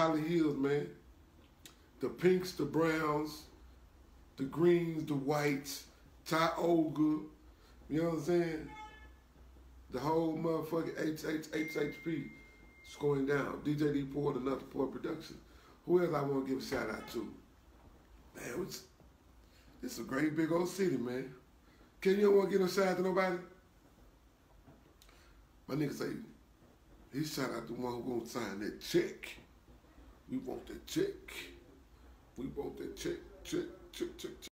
Holly Hills, man. The pinks, the browns, the greens, the whites, Tioga, you know what I'm saying? The whole motherfucking HHHHP is going down. DJ D Port, another Port production. Who else I want to give a shout out to? Man, it's a great big old city, man. Can you don't want to give no shout out to nobody? My nigga say, he shout out the one who gonna sign that check. We want that check. We want that check, check, check, check, check.